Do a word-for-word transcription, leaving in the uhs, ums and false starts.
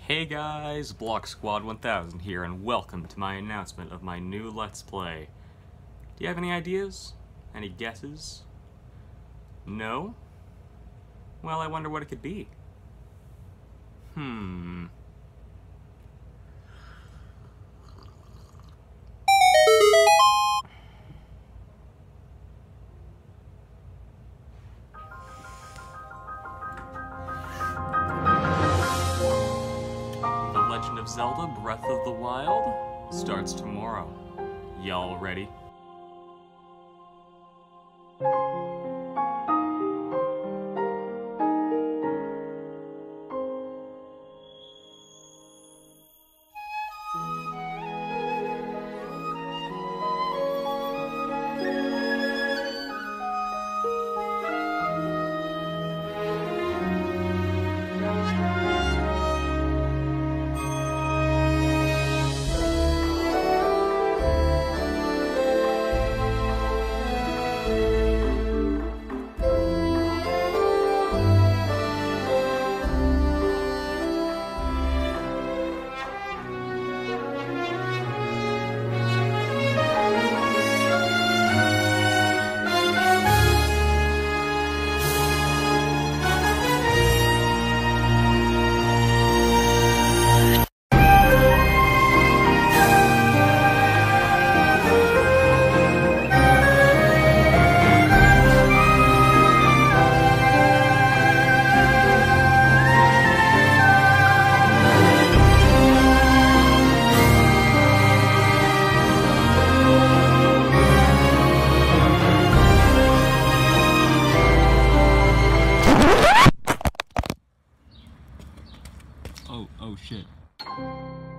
Hey guys, Block Squad one thousand here, and welcome to my announcement of my new Let's Play. Do you have any ideas? Any guesses? No? Well, I wonder what it could be. Hmm... The Legend of Zelda Breath of the Wild starts tomorrow. Y'all ready? Oh, oh shit.